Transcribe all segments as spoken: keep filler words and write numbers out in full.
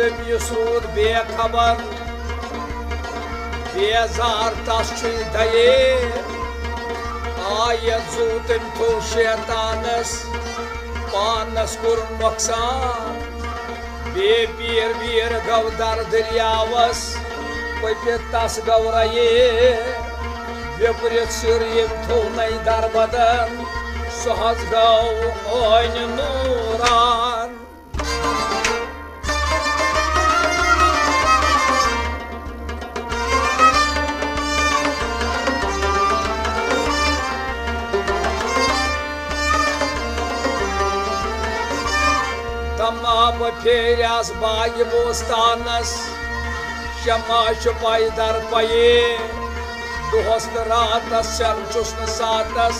Tüm Yusud bekabar Bezar tas çüldayı Ayet zutin tu şeytanız Panas kur noksan Be bir bir gavdar diryavas Papitas gavrayı Veprit sürüyüm tuğnay darbadan Suhaz gav oyun nuran Tamam perias bayi bostanas Şama şu paydar payı Duhos ratas şarçus nasatas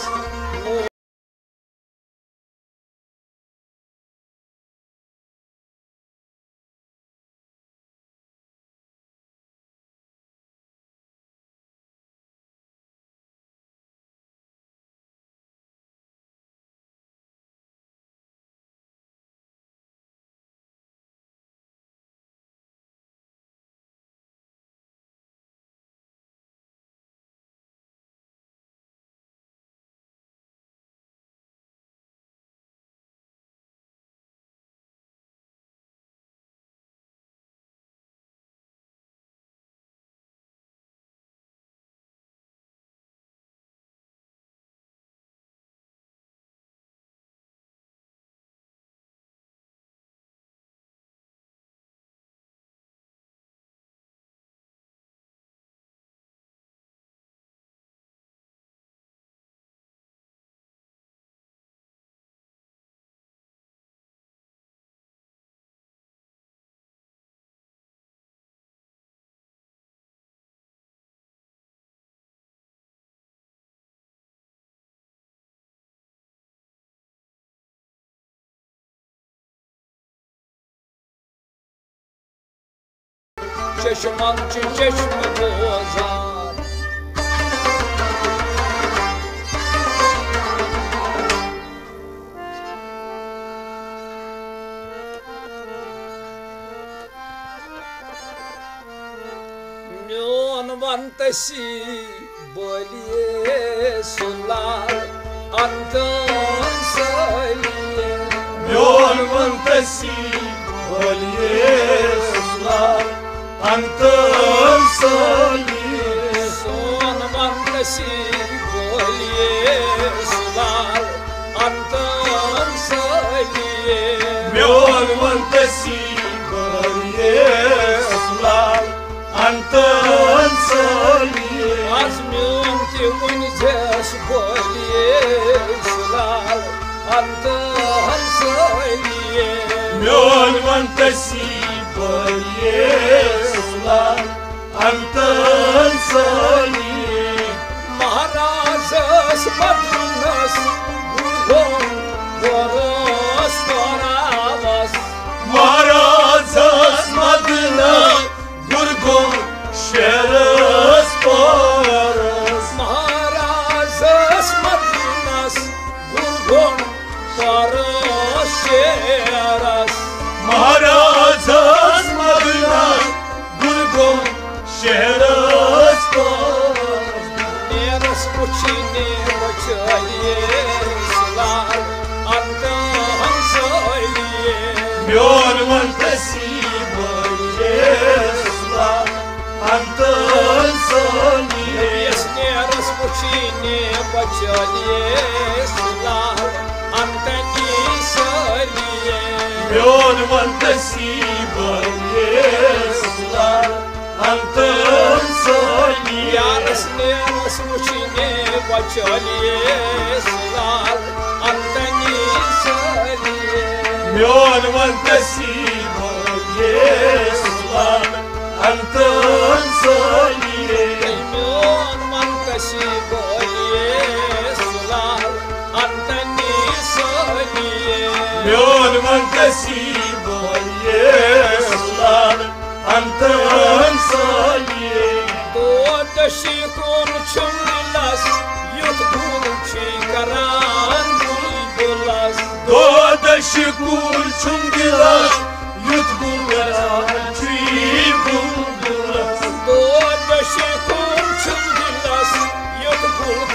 Çeşman çeşme bozar Myon vantasi boliye sular Anton söyle Myon vantasi boliye sular Antın söyle Son vantasi boliye sular Antın söyle Myon vantasi boliye sular Antın söyle Az myon ki unces boliye sular Antın söyle Myon vantasi boliye sular Antın söyle Maharazas madras Gurgon Voros Toravas Marazas madına Gurgun şerez paras Maharazas madras Gurgon Voros Şeras Marazas madına Gurgun şerez paras Neras muçine muçaliye Sular Andan söyle Myon vantasi boliye sular Antın söyle Neras muçine muçaliye Sular Antani söyle Myon vantasi boliye sular Antın söyle Yaras neras muçine muçaliye Sular Antani söyle Myon vantasi boliye sular Antın söyle Myon vantasi boliye sular Antani söyle Myon vantasi boliye sular Antın söyle Doğdaşıkın çumlas Yutgun çıkaran bulbulas Doğdaşı kurçum gilas Yutgun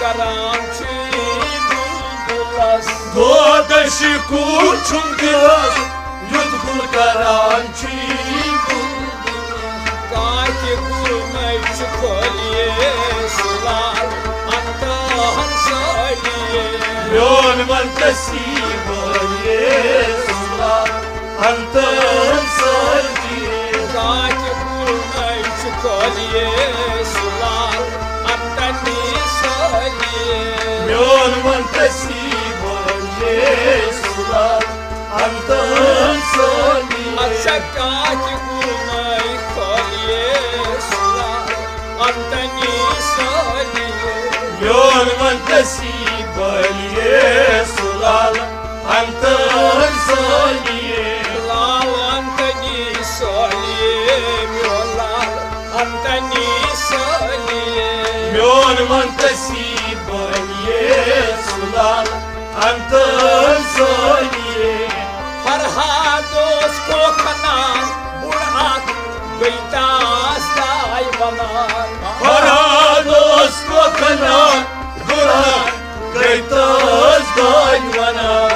karan și bulbulas. Dodă și cu ciunghilas, iut bulgaran și bulbulas. Kaki kurmay çukolye sular anta hansaliye. Yon mantasi bolye sular anta hansaliye. Kaki kurmay çukolye sular anta nisaliye. Yon mantasi bolye sular anta hansaliye. Atsa kaki kurmay kolye sular anta nisaliye. Yon mantasi bolye sular anta hansaliye. Lal anta nisaliye miolar anta nisaliye. Yon mantasi bolye sular anta hansaliye. Farhados kokanan burak gıytas dayvanar. Parados kokanan duran gaytas dayvanan.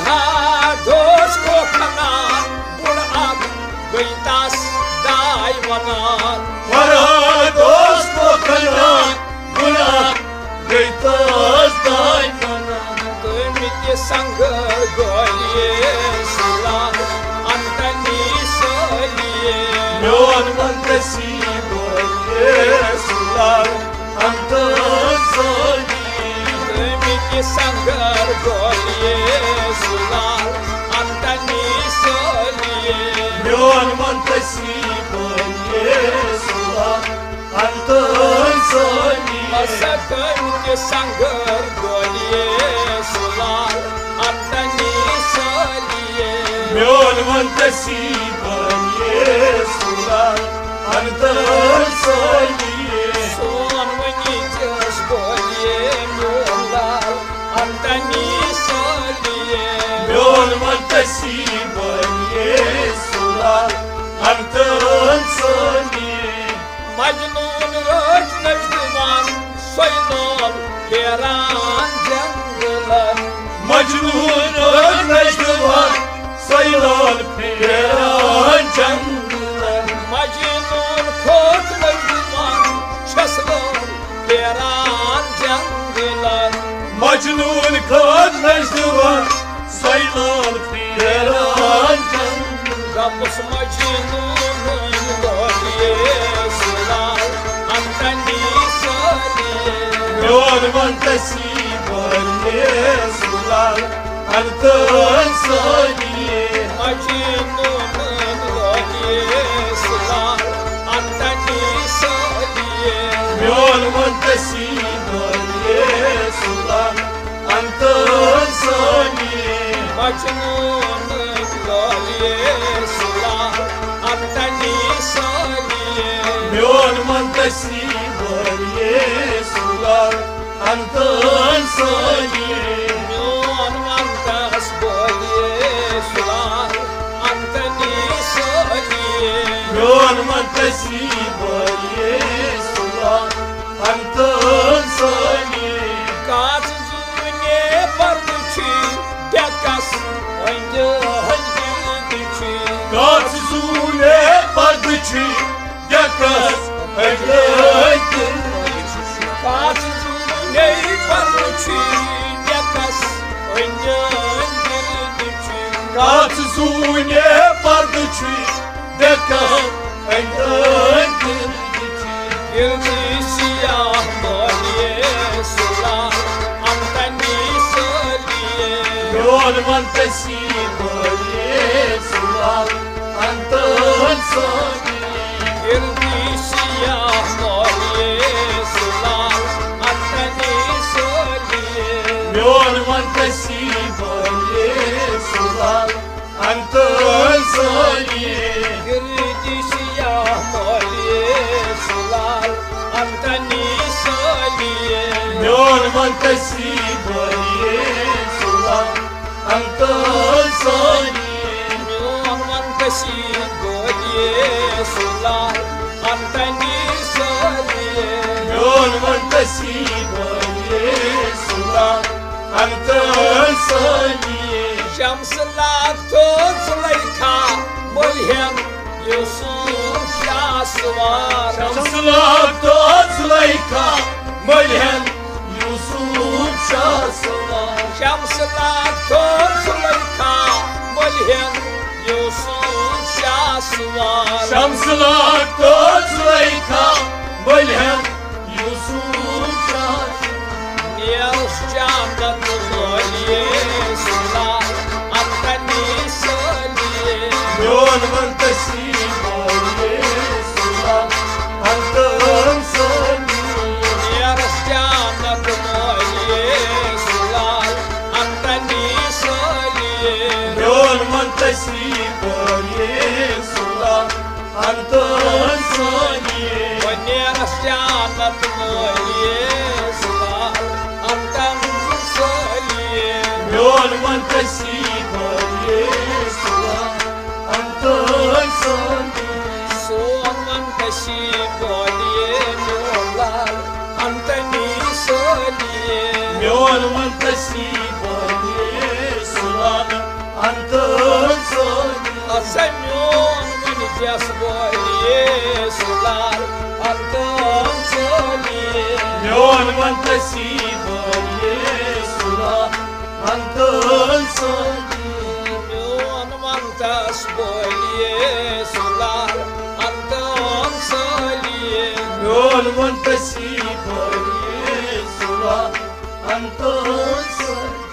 Farhados kokanan burak gıytas dayvanar. Parados kokanan duran gaytas dayvanan. Dönmüt sangı golye sular antani soliye. Yon mantasi bolye sular anta hansaliye. Dönmüt sangı golye sular antani soliye. Yon mantasi bolye sular anta hansaliye. Masakın ki sangır golye sular antani soliye. Yon mantasi bolye sular anta hansaliye. Son vănițăș golye mular antani soliye. Yon mantasi bolye sular anta hansaliye. Majnun röş necduman soylan keran janglan. Majnun ölmecdivan sayılan piran canlılar. Majnun kot necduman şaslan keran janglan. Majnun ölmecdivan sayılan piran canlılar. Gapus majnunun golye sular antani soliye. Yon mantasi bolye sular anta hansaliye. Majnunun golye sular antani soliye. Yon mantasi bolye sular anta hansaliye. Majnunun golye sular antani soliye. Yon mantasi bolye sular anta hansaliye. Yon mantas golye sular antani soliye. Yon mantasi bolye sular anta hansaliye. Kaç zune parduçi dekas önce hıncı Kaç zule pardıçı yakas eklekin. Kaç zune parduçi dekas önce hıncı Kaç zule pardıçı yakas eklekin. Girdi siyah golye sular antani soliye. Yon mantasi bolye sular anta hansaliye. Girdi siyah golye sular antani soliye. Yon mantasi bolye sular anta hansaliye. Girdi siyah golye sular antani soliye. Yon mantasi bolye sular anta hansaliye. Yon mantasi golye sular antani soliye. Yon mantasi bolye أنت صلي شمس لاكتو زليخا ملهم يوسف شاسوار شمس لاكتو زليخا ملهم يوسف شاسوار شمس لاكتو زليخا ملهم يوسف شاسوار شمس لاكتو زليخا ملهم يوسف شاسوار نيرش جامد مولي سلال أنتني سولي يون من تسيب يسوع أنت صلي نيرش جامد مولي سلال أنتني سولي يون من تسيب يسوع أنت صلي ونيرش جامد مولي سلال أنتني سولي يون من تسيب يسوع أنت صلي سون من تشيب ولي نولال أنتني سولي يون من تسيب يسوع أنت صلي أسمعون من جسبه يسولار أنتم سولي يون من تسيب يسوع أنت صلي أسمعون من تسبه يسولار أنتم سولي يون من تسيب يسوع أنت صلي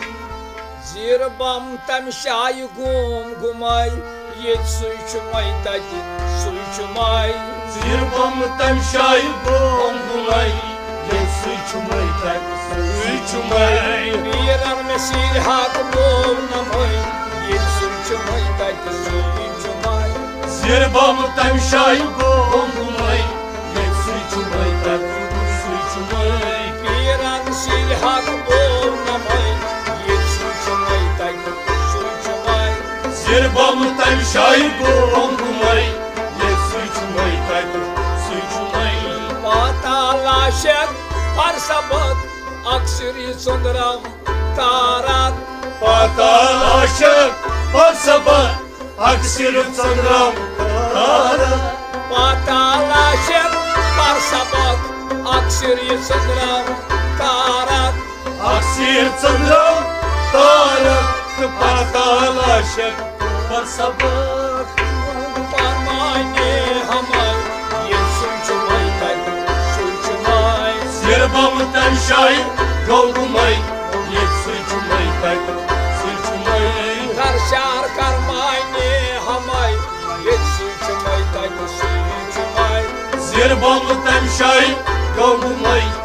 زيربام تمشاي قوم قوماي يتسوي شماي تاجي سوي شماي زيربام تمشاي قوم قوماي يسوي شماي تاجي سوي شماي بيران مسير هاك قوم نموي يتسوي شماي تاجي سوي شماي زيربام تمشاي قوم قوماي يسوي شماي تاجي سوي شماي بيران مسير هاك قوم نموي يتسوي شماي تاجي سوي شماي زيربام تمشاي قوم قوماي يسوي شماي تاجي سوي شماي Patalaşık parsabık aksiri sondram tarat Patalaşık parsabık aksiri sondram tarat Patalaşık parsabık aksiri sondram tarat Aksir sondram tarat Patalaşık parsabık Parmağını hamay yesun çumay tay sun çumay Zirabam tamşay golgumay Yetsuy çumay tay Suy çumay Karşar karmayını hamay yesun çumay tay sun çumay Zirabam tamşay golgumay